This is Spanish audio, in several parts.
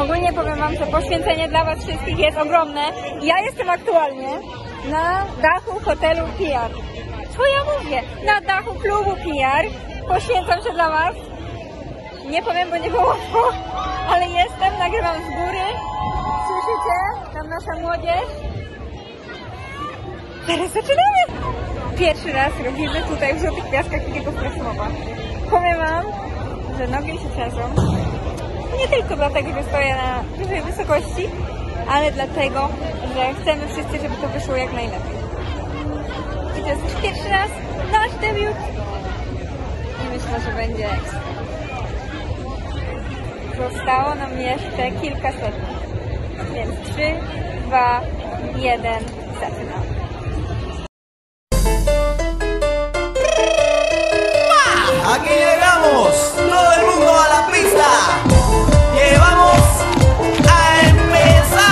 Ogólnie powiem wam, że poświęcenie dla was wszystkich jest ogromne. Ja jestem aktualnie na dachu hotelu PR. Co ja mówię? Na dachu klubu PR. Poświęcam się dla was. Nie powiem, bo nie było łatwo, ale jestem, nagrywam z góry. Słyszycie? Tam nasza młodzież. Teraz zaczynamy! Pierwszy raz robimy tutaj w Żółtych Piaskach takiego flashmoba. Powiem wam, że nogi się trzęsą. Nie tylko dlatego, że stoję na dużej wysokości, ale dlatego, że chcemy wszyscy, żeby to wyszło jak najlepiej. I to jest już pierwszy raz nasz debiut. I myślę, że będzie ekstra. Zostało nam jeszcze kilka sekund. Więc 3, 2, 1, zaczynamy. Aquí llegamos, todo el mundo a la pista, que vamos a empezar.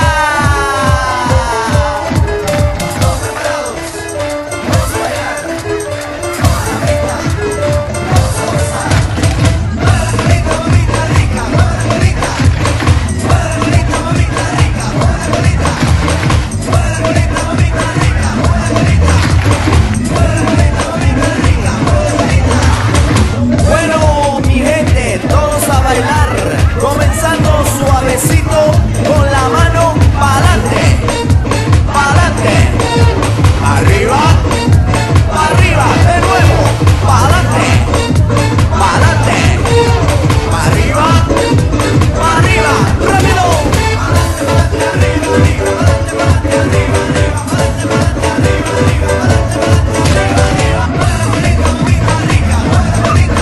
¿Estamos preparados? Vamos a bailar, vamos a la pista, vamos a gozar. Mamita, mamita rica, mamita rica, mamita, mamita rica, mamita rica, mamita, mamita rica, mamita rica, mamita, mamita rica, mamita rica. Bueno, mi gente, todos a bailar, comenzando suavecito con la mano pa'lante, pa'lante, arriba, arriba, de nuevo, pa'lante, pa'lante, arriba, arriba, rápido, pa'lante, pa'lante, arriba, arriba, pa'lante, pa'lante, arriba, arriba, pa'lante, pa'lante, arriba, arriba, pa'lante, pa'lante, arriba, arriba, mamita, mamita rica, mamita rica.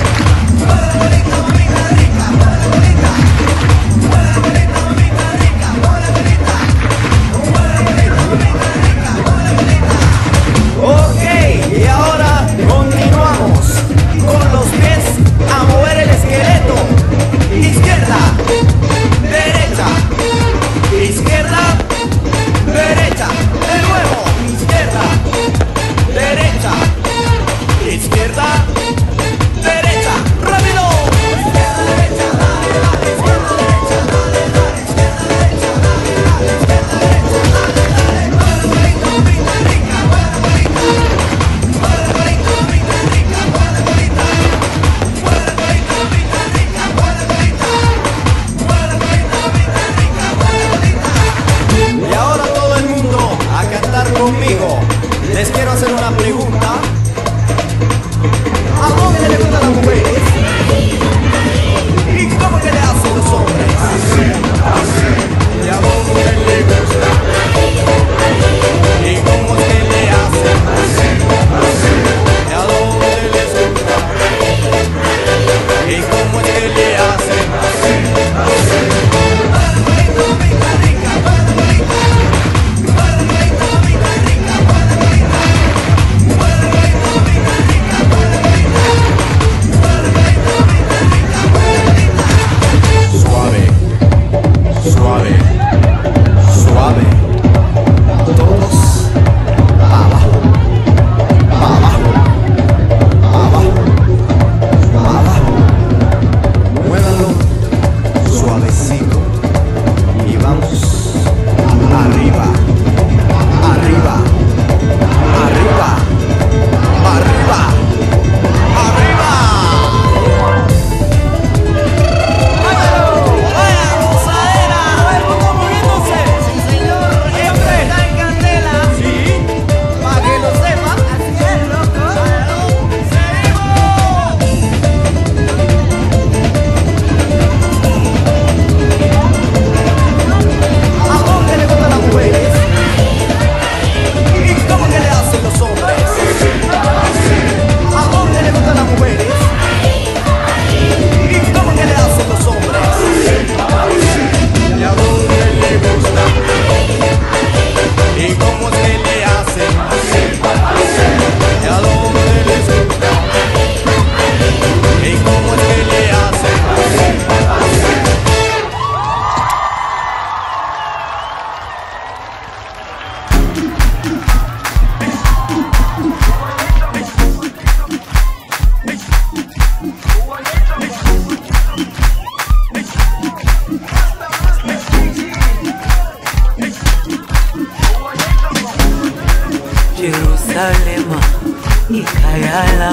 Ok, y ahora continuamos con los pies a mover el esqueleto. Izquierda, derecha, izquierda, derecha. De nuevo, izquierda, derecha, izquierda, derecha. Rápido. Izquierda, derecha, dale, dale. Izquierda, derecha, dale, dale. Izquierda, derecha, dale, dale. Izquierda, derecha, dale, dale. Mamita, mamita rica, mamita rica. Mamita, mamita rica, mamita rica. Mamita, mamita rica, mamita rica. Mamita, mamita rica, mamita rica. Y ahora todo el mundo a cantar conmigo. Les quiero hacer una pregunta. ¿A dónde le gustan las mujeres? ¿Y cómo que le hacen los hombres? Así, así. ¿Y a dónde le gusta? ¿Y cómo que le hacen? Así, así. ¿Y a dónde les gusta? ¿Y cómo es que le hacen? Así, así. Mamita, mamita rica, mamita rica. Mamita, mamita rica, mamita rica. Mamita, mamita rica, mamita rica. Suave, suave, suave. Todos abajo, abajo, abajo, abajo. Muévanlo suavecito y vamos arriba, arriba, arriba, arriba, arriba. ¡Vaya gozadera! ¡A ver,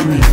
Miami.